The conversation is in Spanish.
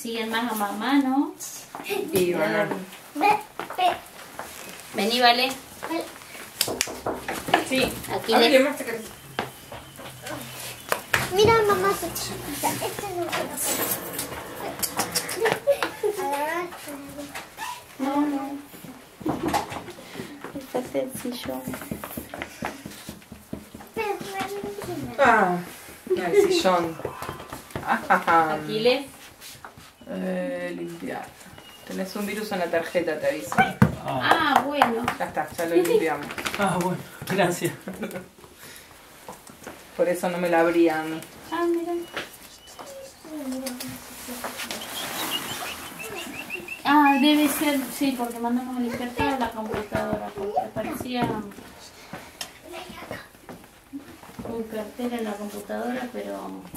siguen más a mamá, ¿no? Y bueno. Vení, Vale. Sí. Aquí A ver, le... más acá. Mira, mamá, su chiquita. Este no No, no. Este es el sillón. Ah, el sillón. Aquiles. Limpiar. Tenés un virus en la tarjeta, te aviso. Ah, bueno. Ya está, ya lo limpiamos. Ah, bueno, gracias. Por eso no me la abría a mí. Ah, mira. Ah, debe ser, sí, porque mandamos a limpiar toda la computadora, porque parecía un cartel en la computadora, pero